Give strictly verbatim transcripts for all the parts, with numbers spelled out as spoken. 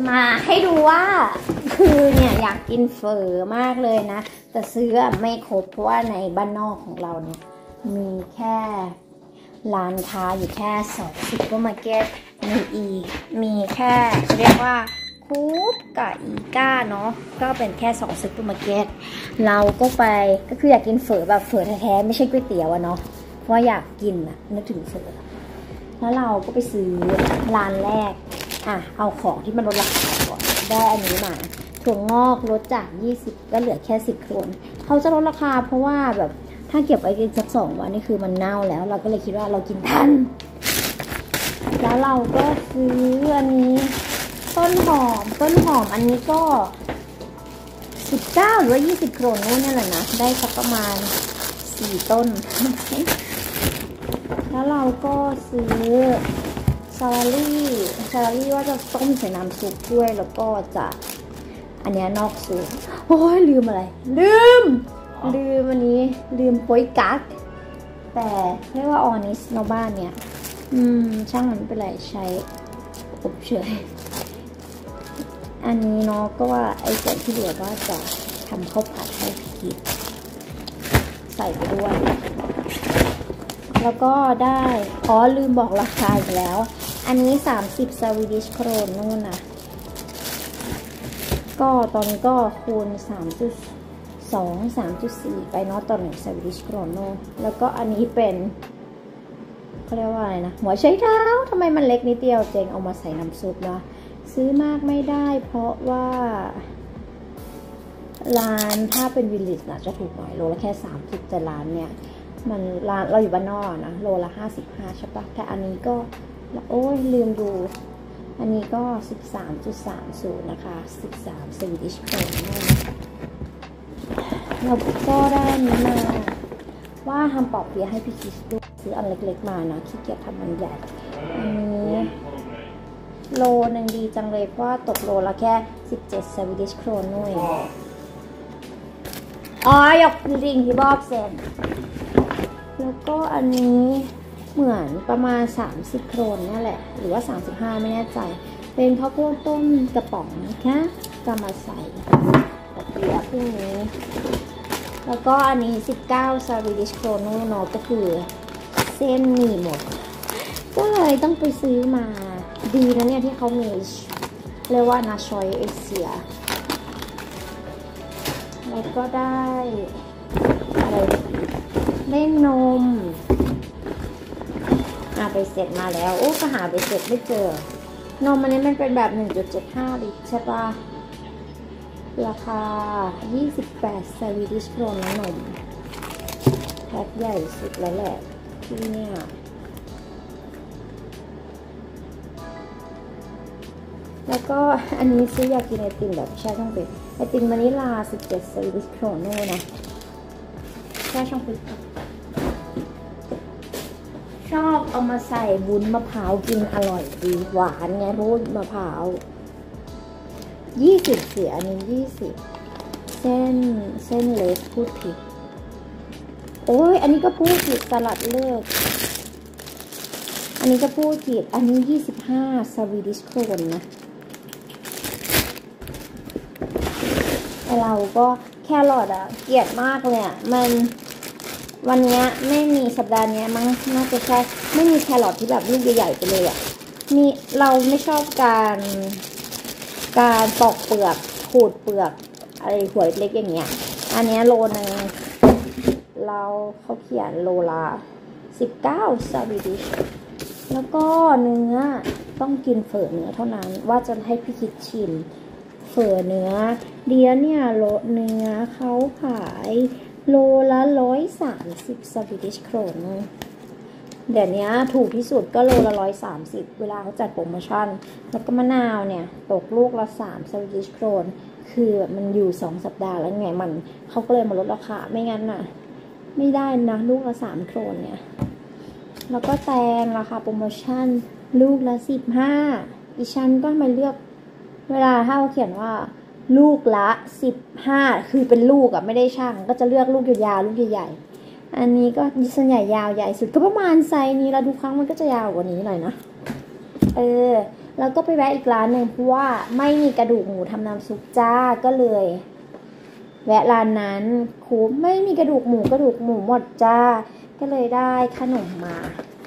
มาให้ดูว่าคือเนี่ยอยากกินเฝอมากเลยนะแต่ซื้อไม่ครบเพราะว่าในบ้านนอกของเราเนี่ยมีแค่ร้านค้าอยู่แค่สองซุปเปอร์มาร์เก็ตมีอีกมีแค่เรียกว่าคูปกับอีก้าเนาะก็เป็นแค่สองซุปเปอร์มาร์เก็ตเราก็ไปก็คืออยากกินเฝอแบบเฝอแท้ๆไม่ใช่ก๋วยเตี๋ยวอะเนาะเพราะอยากกินอะนึกถึงเฝอแล้วเราก็ไปซื้อร้านแรกอ่ะเอาของที่มันลดราคาก่อนได้อันนี้มาถั่วงอกลดจากยี่สิบก็เหลือแค่สิบโครนเขาจะลดราคาเพราะว่าแบบถ้าเก็บไว้กินสักสองวันนี่คือมันเน่าแล้วเราก็เลยคิดว่าเรากินทันแล้วเราก็ซื้ออันนี้ต้นหอมต้นหอมอันนี้ก็สิบเก้าหรือว่ายี่สิบโครนนู่นนี่แหละนะได้สักประมาณสี่ต้นแล้วเราก็ซื้อซาลารี่ซาลารี่ว่าจะต้มใส่น้ำซุปด้วยแล้วก็จะอันนี้นอกซุปโอ้ยลืมอะไรลืมลืมอันนี้ลืมโป๊ยกั๊กแต่เรียกว่าออนิสโนบ้านเนี่ยอืมช่างมันไม่เป็นไรใช้อบเฉยอันนี้เนาะก็ว่าไอ้ส่วนที่เหลือว่าจะทำข้าวผัดให้พี่ใส่ไปด้วยแล้วก็ได้อ๋อลืมบอกราคาอีกแล้วอันนี้สามสิบสวีดิชโครนนู่นนะก็ตอนนี้ก็คูณสามจุดสอง สามจุดสี่ไปเนาะต่อหนึ่งสวีดิชโครนแล้วก็อันนี้เป็นเขาเรียกว่าอะไรนะหัวไชเท้าทำไมมันเล็กนิดเดียวเจงเอามาใส่น้ำซุปนะซื้อมากไม่ได้เพราะว่าร้านถ้าเป็นวิลลิจนะจะถูกหน่อยโลละแค่สามสิบแต่ร้านเนี่ยมันร้านเราอยู่บ้านนอกนะโลละห้าสิบห้าใช่ปะแต่อันนี้ก็โอ้ยลืมดูอันนี้ก็ สิบสามจุดสามศูนย์ นะคะสิบสามสวีดิชโครนเราก็ได้นี้มาว่าทำปอบเปี๊ยะให้พี่คิสดูซื้ออันเล็กๆมานะขี้เกียจทำมันใหญ่อันนี้โลนึงดีจังเลยเพราะว่าตกโลละแค่สิบเจ็ดสวีดิชโครนนู่นอ๋อยกจริงที่บอกเซนแล้วก็อันนี้เหมือนประมาณสามสิบโครนนั่นแหละหรือว่าสามสิบห้าไม่แน่ใจเป็นข้าวโพดต้มกระป๋องนะคะจะมาใส่ปอบเปี๊ยะพวกนี้แล้วก็อันนี้สิบเก้าสวีดิชโครนนู่นก็คือเส้นหมี่หมดก็เลยต้องไปซื้อมาดีนะเนี่ยที่เขามีเรียกว่านาชอยเอเชียแล้วก็ได้อะไรได้นมอ่ะไปเสร็จมาแล้วโอ้ก็หาไปเสร็จไม่เจอนมอันนี้มันเป็นแบบ หนึ่งจุดเจ็ดห้า ลิตรใช่ปะราคายี่สิบแปดสวีดิชโครนนมแพ็คใหญ่สุดแล้วแหละที่เนี่ยแล้วก็อันนี้ซื้ออยากกินไอติมแบบแช่ช่องฟิตไอติมวานิลาสิบเจ็ดสวีดิชโครนนู่นนะแช่ช่องฟิตชอบเอามาใส่วุ้นมะพร้าวกินอร่อยดีหวานไงรู้มะพร้าวยี่สิบเสียอันนี้ยี่สิบเส้นเส้นเล็กพูดผิดโอ้ยอันนี้ก็พูดผิดสลัดเลิกอันนี้ก็พูดผิดอันนี้ยี่สิบห้าสวีดิชโครนนะเราก็แครอทอะเกลียดมากเลยอะมันวันนี้ไม่มีสัปดาห์นี้มั้งน่าจะใช่ไม่มีแครอทที่แบบลูกใหญ่ๆไปเลยอะมีเราไม่ชอบการการปอกเปลือกขูดเปลือกอะไรหัวเล็กอย่างเงี้ยอันนี้โลนึงเราเขาเขียนโลละสิบเก้าสวีดิชแล้วก็เนื้อต้องกินเฝอเนื้อเท่านั้นว่าจะให้พี่คิดชิมเฝอเนื้อเดียวเนี่ยโลเนื้อเขาขายโลละร้อยสามสิบสวีดิชโครนเดี๋ยวนี้ถูกที่สุดก็โลละร้อยสามสิบเวลาเขาจัดโปรโมชั่นแล้วก็มะนาวเนี่ยตกลูกละสามสวีดิชโครนคือมันอยู่สองสัปดาห์แล้วไงมันเขาก็เลยมาลดราคาไม่งั้นน่ะไม่ได้นะลูกละสามโครนเนี่ยแล้วก็แตงราคาโปรโมชั่นลูกละสิบห้าดิฉันก็มาเลือกเวลาถ้าเขาเขียนว่าลูกละสิบห้าคือเป็นลูกอะไม่ได้ช่างก็จะเลือกลูกยาวๆลูกใหญ่ๆอันนี้ก็ดิฉันใหญ่ยาวใหญ่สุดก็ประมาณไซส์นี้แล้วทุกครั้งมันก็จะยาวกว่านี้หน่อยนะเออแล้วก็ไปแวะอีกร้านหนึ่งเพราะว่าไม่มีกระดูกหมูทำน้ำซุปจ้าก็เลยแวะร้านนั้นคูไม่มีกระดูกหมูกระดูกหมูหมดจ้าก็เลยได้ขนมมา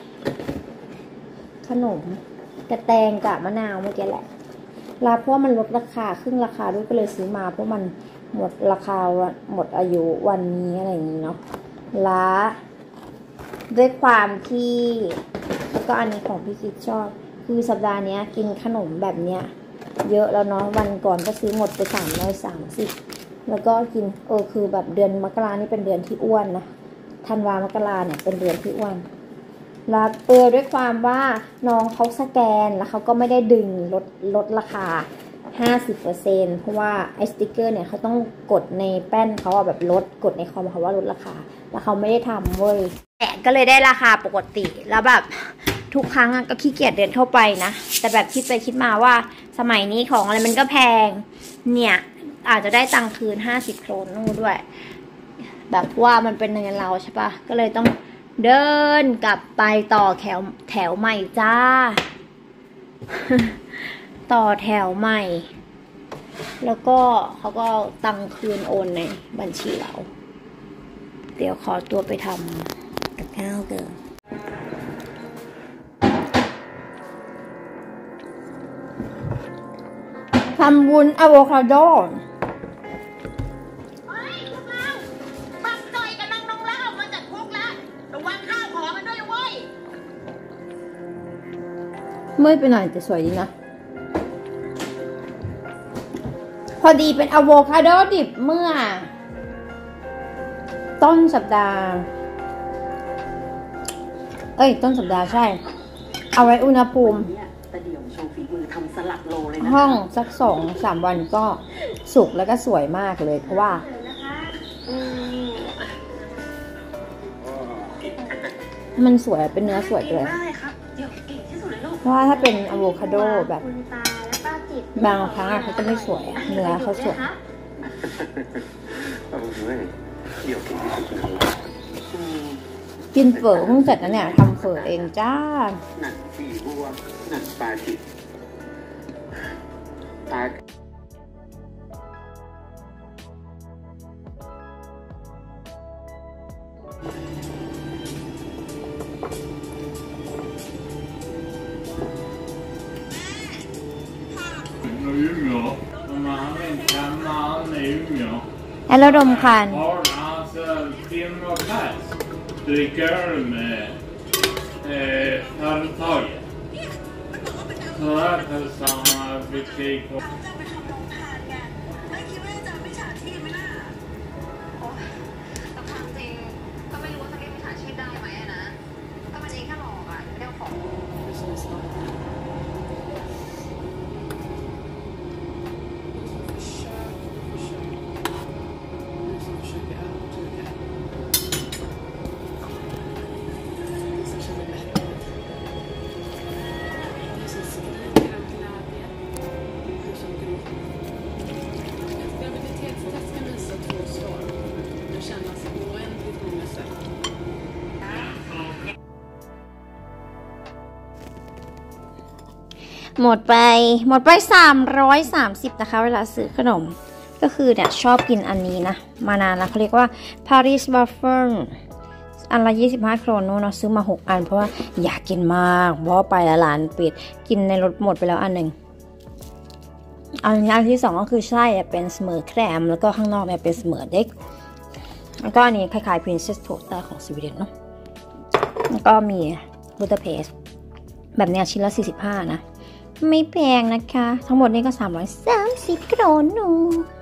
ขนมกระแตงกับมะนาวเมื่อกี้แหละร้านเพราะว่ามันลดราคาครึ่งราคาด้วยก็เลยซื้อมาเพราะมันหมดราคาหมดอายุวันนี้อะไรอย่างนี้เนาะร้านด้วยความที่แล้วก็อันนี้ของพี่คิดชอบคือสัปดาห์นี้กินขนมแบบเนี้ยเยอะแล้วเนาะวันก่อนก็ซื้อหมดไปสามร้อยสามสิบแล้วก็กินเออคือแบบเดือนมกรานี่เป็นเดือนที่อ้วนนะธันวามกราเนี่ยเป็นเดือนที่อ้วนแล้วเออด้วยความว่าน้องเขาสแกนแล้วเขาก็ไม่ได้ดึงลดลดราคา ห้าสิบเปอร์เซ็นต์ เพราะว่าไอ้สติ๊กเกอร์เนี่ยเขาต้องกดในแป้นเขาอะแบบลดกดในคอมเขาว่าลดราคาแล้วเขาไม่ได้ทำเว้ยแต่ก็เลยได้ราคาปกติแล้วแบบทุกครั้งก็ขี้เกียจเดินเข้าไปนะแต่แบบคิดไปคิดมาว่าสมัยนี้ของอะไรมันก็แพงเนี่ยอาจจะได้ตังค์คืนห้าสิบโครนนู่นด้วยแบบว่ามันเป็นเงินเราใช่ปะก็เลยต้องเดินกลับไปต่อแถวแถวใหม่จ้า ต่อแถวใหม่แล้วก็เขาก็ตังค์คืนโอนในบัญชีเราเดี๋ยวขอตัวไปทำกับข้าวเกินทำวุ้นอะโวคาโดเฮ้ยพวกเราบักจ่อยกับน้องน้องเล่ามาจากคุกแล้วระวังข้าวของมันด้วยเว้ยเมื่อยไปหน่อยแต่สวยดีนะพอดีเป็นอะโวคาโดดิบเมื่อต้นสัปดาห์เอ้ยต้นสัปดาห์ใช่เอาไว้อุณหภูมิห้องสักสองสามวันก็สุกแล้วก็สวยมากเลยเพราะว่ามันสวยเป็นเนื้อสวยเลยเพราะว่าถ้าเป็นอะโวคาโดแบบบางครั้งเขาจะไม่สวยเนื้อเขาสวยกินเฝอเพิ่งเสร็จนะเนี่ยทำเฝอเองจ้าหนักปีบัวหนักปลาจิตปลาแล้วเราดมคัน dricker med eh, företaget. För att ha samma butik. หมดไปหมดไปสามร้อยสามสิบนะคะเวลาซื้อขนมก็คือเนี่ยชอบกินอันนี้นะมานานแล้วเขาเรียกว่า Paris Waffle อันละยี่สิบห้าโครนเนาะซื้อมาหกอันเพราะว่าอยากกินมากเพราะว่าไปแล้วร้านปิดกินในรถหมดไปแล้วอันหนึ่งอันนี้อันที่สองก็คือไส้เป็นเสมอแครมแล้วก็ข้างนอกเนี่ยเป็นเสมอเด็กแล้วก็อันนี้คล้ายๆ Princess Toaster ของสวีเดนเนาะแล้วก็มีบูดาเปสต์แบบเนี้ยชิ้นละสี่สิบห้านะไม่แพงนะคะทั้งหมดนี้ก็สามร้อยสามสิบโครนนู